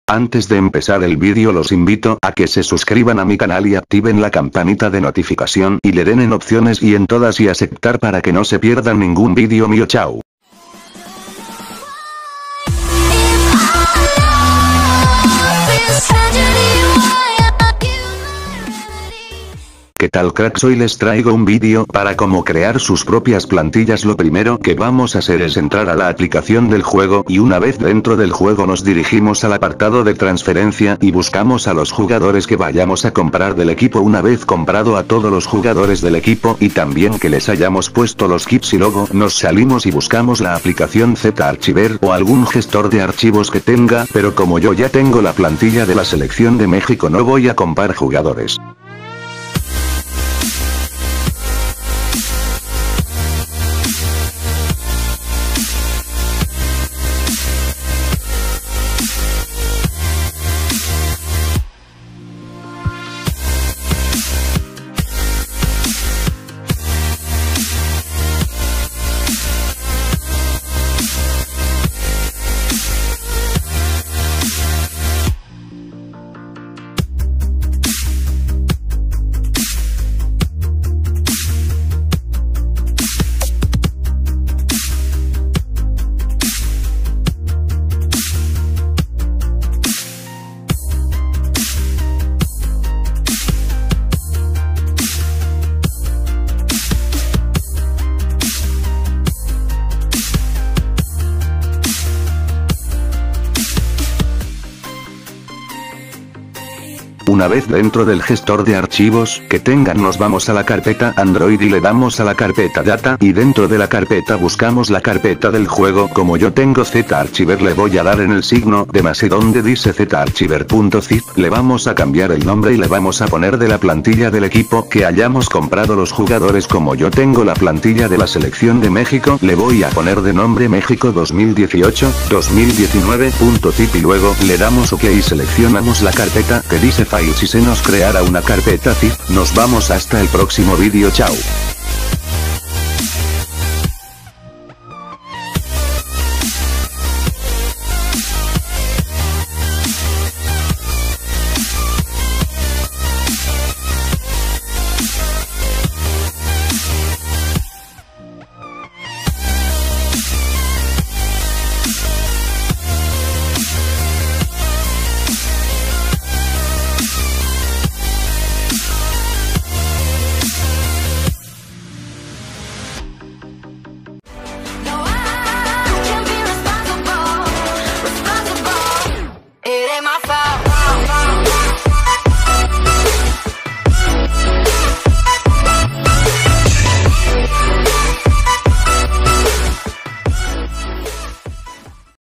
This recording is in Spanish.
Antes de empezar el vídeo los invito a que se suscriban a mi canal y activen la campanita de notificación y le den en opciones y en todas y aceptar para que no se pierdan ningún vídeo mío. Chao. ¿Qué tal, cracks? Hoy les traigo un vídeo para cómo crear sus propias plantillas. Lo primero que vamos a hacer es entrar a la aplicación del juego y una vez dentro del juego nos dirigimos al apartado de transferencia y buscamos a los jugadores que vayamos a comprar del equipo. Una vez comprado a todos los jugadores del equipo y también que les hayamos puesto los kits y logo, nos salimos y buscamos la aplicación Z-Archiver o algún gestor de archivos que tenga, pero como yo ya tengo la plantilla de la selección de México no voy a comprar jugadores. Una vez dentro del gestor de archivos que tengan nos vamos a la carpeta Android y le damos a la carpeta Data y dentro de la carpeta buscamos la carpeta del juego. Como yo tengo Z-Archiver le voy a dar en el signo de más y donde dice zarchiver.zip le vamos a cambiar el nombre y le vamos a poner de la plantilla del equipo que hayamos comprado los jugadores. Como yo tengo la plantilla de la selección de México le voy a poner de nombre México 2018-2019.zip y luego le damos OK y seleccionamos la carpeta que dice Files y se nos creará una carpeta zip. Nos vamos hasta el próximo vídeo. Chao.